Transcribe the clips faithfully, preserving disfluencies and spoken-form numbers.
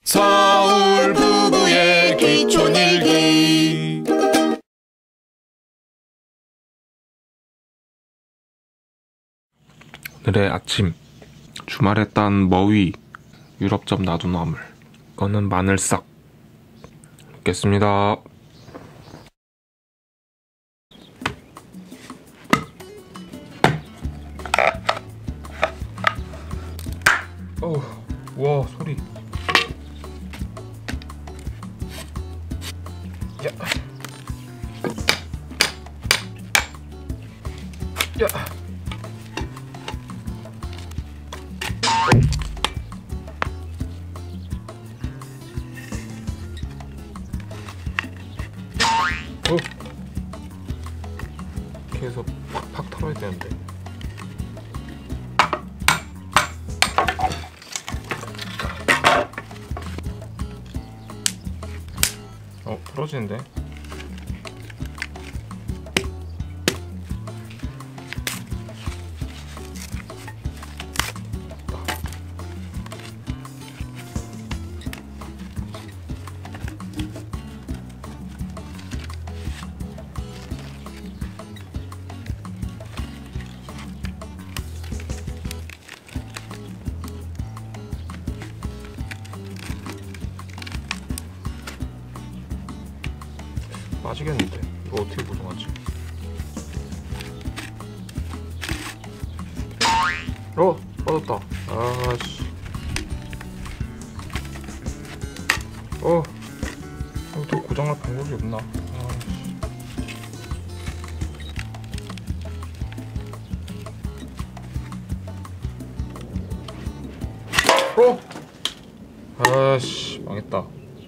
서울 부부의 귀촌일기. 오늘의 아침, 주말에 딴 머위, 유럽점 놔둔 나물, 이거는 마늘싹. 먹겠습니다. 어우, 와, 소리. 야. 야. 어. 이렇게 해서 팍팍 털어야 되는데. 어, 부러지는데? 빠지겠는데? 이거 어떻게 고정하지? 어! 빠졌다. 아씨. 어! 또 고정할 방법이 없나? 아씨. 어! 아씨, 망했다.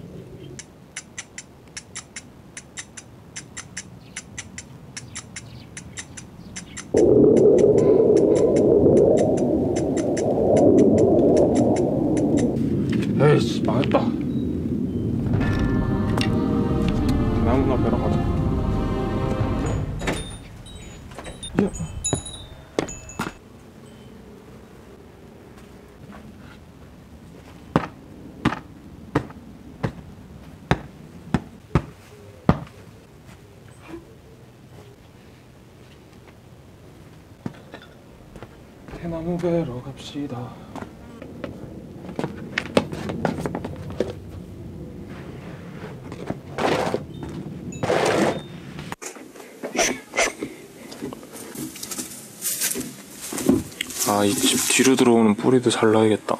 에이씨, 망했다. 나무나 베러 가자. 야. 대나무 베러 갑시다. 아, 이 집 뒤로 들어오는 뿌리도 잘라야겠다.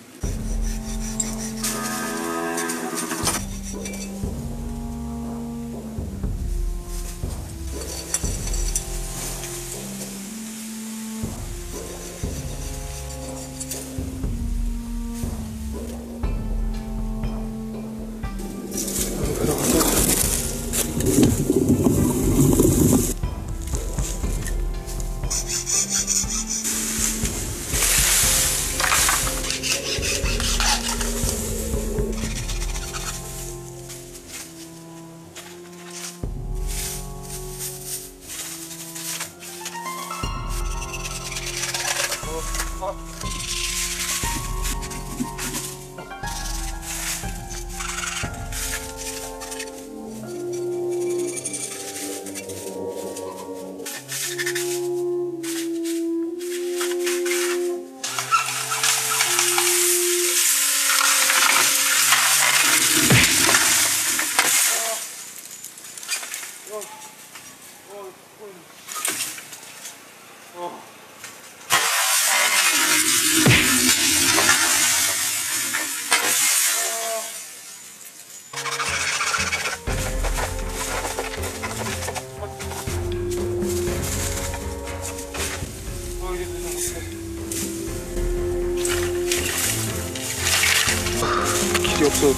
길이 없어.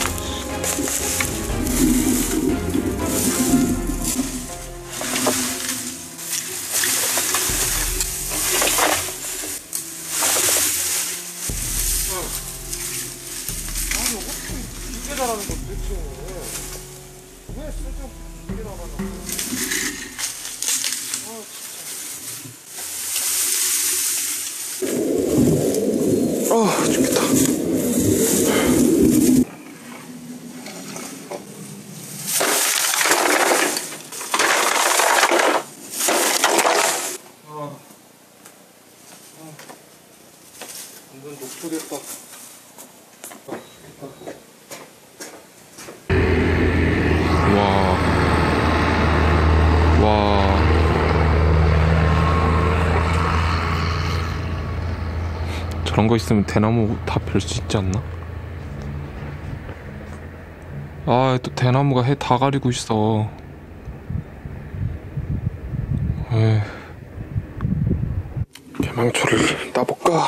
아니, 어떻게 이게 잘하는 거 도대체? 왜 쓸데없이 이게 나가냐고. 아, 진짜. 아, 죽겠다. 와. 와. 저런 거 있으면 대나무 다 펼 수 있지 않나? 아, 또 대나무가 해 다 가리고 있어. 에휴. 개망초를 따볼까?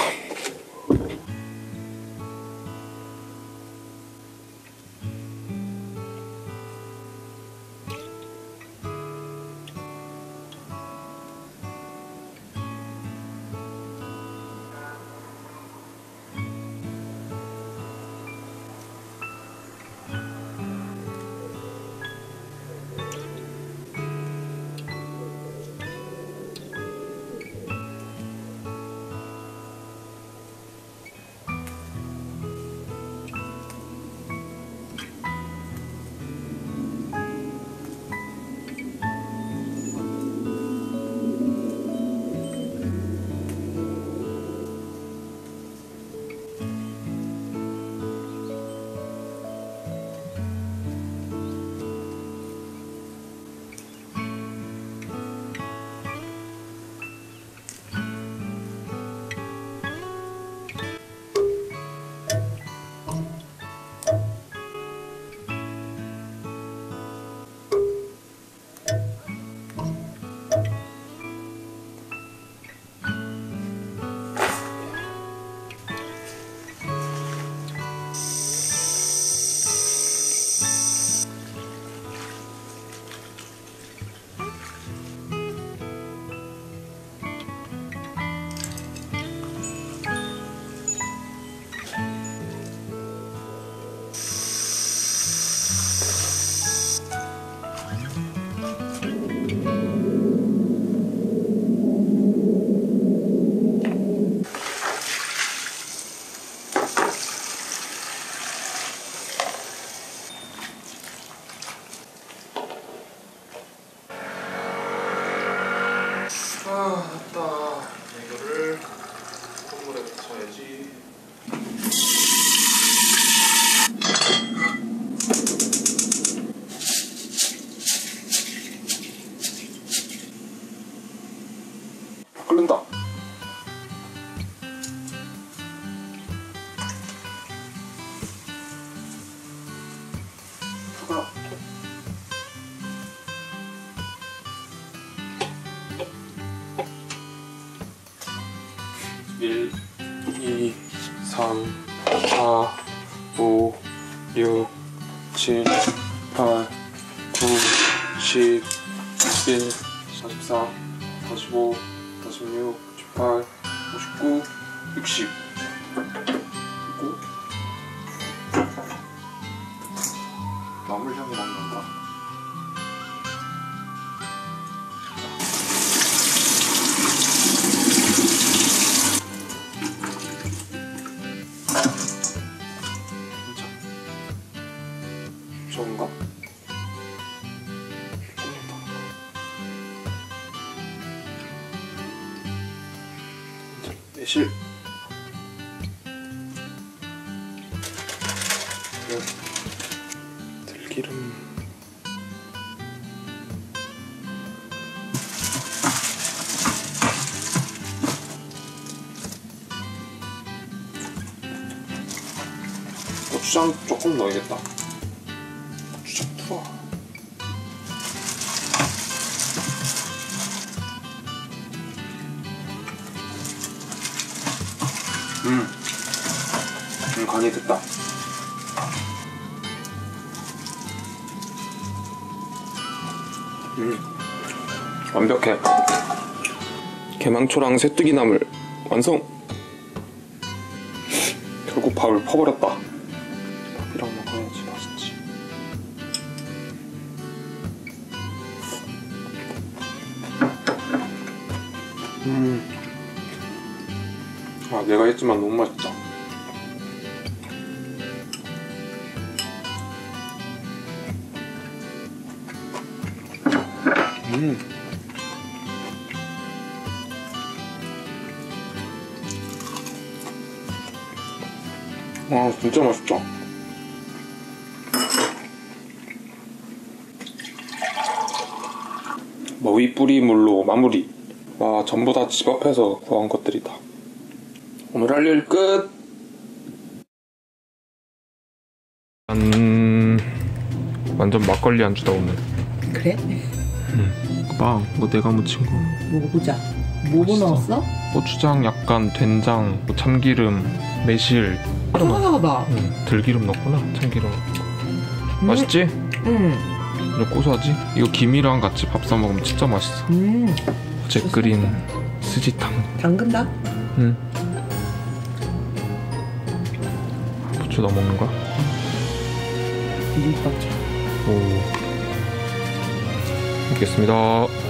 아, 됐다. 이거를 콧물에 묻혀야지. 끓는다. 숟가락. 일, 이, 삼, 사, 오, 육, 칠, 팔, 구, 십, 십일, 사십사, 사십오, 사십육, 사십팔, 오십구, 육십. 그리고 나물 향이 난다. 좋은가? 매실. 들기름. 고추장 조금 넣어야겠다. 고추장 투하. 음, 음 간이 됐다. 음, 완벽해. 개망초랑 새뜨기 나물 완성. 결국 밥을 퍼버렸다. 밥이랑 먹어야지 맛있지. 음, 아 내가 했지만 너무 맛있다. 음. 와 진짜 맛있다. 머위 뿌리물로 마무리. 와, 전부 다 집 앞에서 구한 것들이다. 오늘 할 일 끝. 음, 완전 막걸리 안주다 오늘. 그래? 응. 빵, 뭐 내가 무친 거. 먹어보자. 뭐 맛있어. 넣었어? 고추장, 약간 된장, 뭐 참기름, 매실. 하나하다. 응, 들기름 넣었구나. 참기름. 음. 맛있지? 응. 이거 고소하지? 이거 김이랑 같이 밥 사 먹으면 진짜 맛있어. 음. 어제 끓인 스지탕. 담근다. 응. 부추 넣어 먹는 거야? 비빔밥차. 오. 먹겠습니다.